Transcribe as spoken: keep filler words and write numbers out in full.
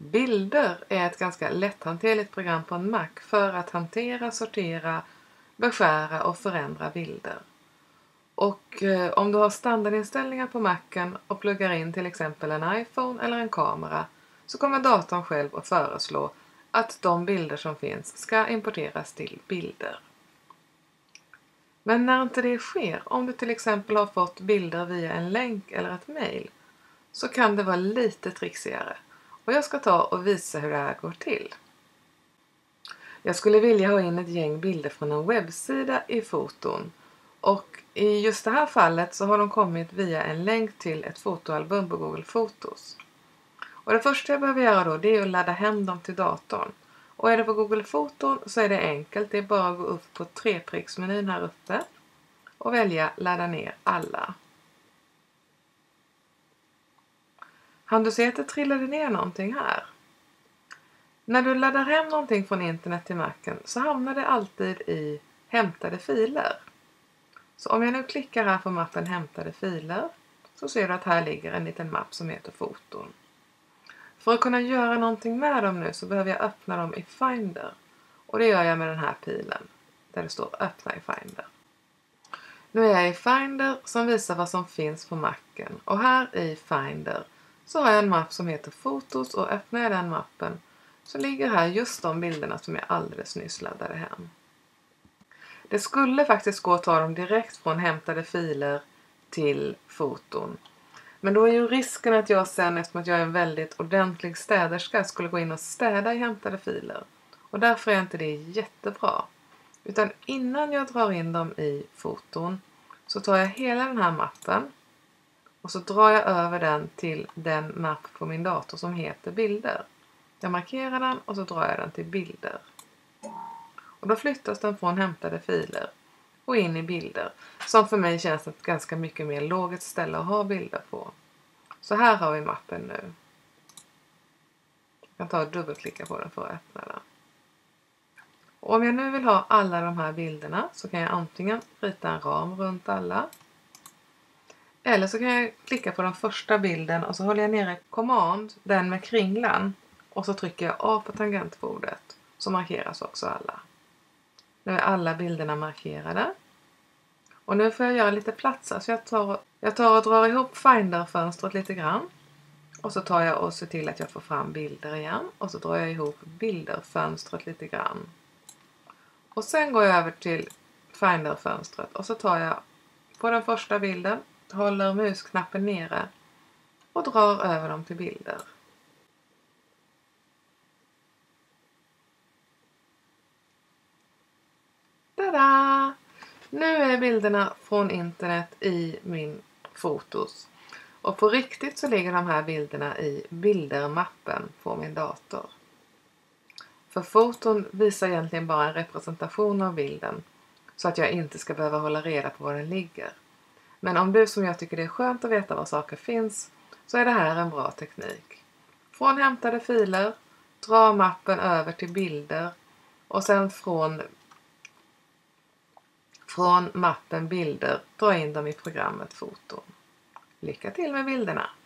Bilder är ett ganska lätthanterligt program på en Mac för att hantera, sortera, beskära och förändra bilder. Och eh, om du har standardinställningar på Macen och pluggar in till exempel en iPhone eller en kamera, så kommer datorn själv att föreslå att de bilder som finns ska importeras till bilder. Men när inte det sker, om du till exempel har fått bilder via en länk eller ett mejl, så kan det vara lite trixigare. Och jag ska ta och visa hur det här går till. Jag skulle vilja ha in ett gäng bilder från en webbsida i foton. Och i just det här fallet så har de kommit via en länk till ett fotoalbum på Google Fotos. Och det första jag behöver göra då, det är att ladda hem dem till datorn. Och är det på Google Foton så är det enkelt. Det är bara att gå upp på trepricksmenyn här uppe och välja ladda ner alla. Han du se att det trillade ner någonting här? När du laddar hem någonting från internet till Macen så hamnar det alltid i hämtade filer. Så om jag nu klickar här på mappen hämtade filer, så ser du att här ligger en liten mapp som heter foton. För att kunna göra någonting med dem nu så behöver jag öppna dem i Finder. Och det gör jag med den här pilen där det står öppna i Finder. Nu är jag i Finder som visar vad som finns på Macen. Och här i Finder så har jag en mapp som heter fotos, och öppnar jag den mappen så ligger här just de bilderna som jag alldeles nyss laddade hem. Det skulle faktiskt gå att ta dem direkt från hämtade filer till foton. Men då är ju risken att jag sen, eftersom att jag är en väldigt ordentlig städerska, skulle gå in och städa i hämtade filer. Och därför är inte det jättebra. Utan innan jag drar in dem i foton så tar jag hela den här mappen och så drar jag över den till den mapp på min dator som heter bilder. Jag markerar den och så drar jag den till bilder. Och då flyttas den från hämtade filer och in i bilder. Som för mig känns ett ganska mycket mer logiskt ställe att ha bilder på. Så här har vi mappen nu. Jag kan ta och dubbelklicka på den för att öppna den. Och om jag nu vill ha alla de här bilderna så kan jag antingen rita en ram runt alla. Eller så kan jag klicka på den första bilden och så håller jag nere command, den med kringlan. Och så trycker jag A på tangentbordet, så markeras också alla. Nu är alla bilderna markerade. Och nu får jag göra lite plats. Så jag tar, jag tar och drar ihop Finder-fönstret lite grann. Och så tar jag och ser till att jag får fram bilder igen. Och så drar jag ihop bilder-fönstret lite grann. Och sen går jag över till Finder-fönstret. Och så tar jag på den första bilden, håller musknappen nere och drar över dem till bilder. Tada! Nu är bilderna från internet i min fotos. Och på riktigt så ligger de här bilderna i bildermappen på min dator. För foton visar egentligen bara en representation av bilden, så att jag inte ska behöva hålla reda på var den ligger. Men om du som jag tycker det är skönt att veta var saker finns, så är det här en bra teknik. Från hämtade filer, dra mappen över till bilder och sen från, från mappen bilder dra in dem i programmet foton. Lycka till med bilderna!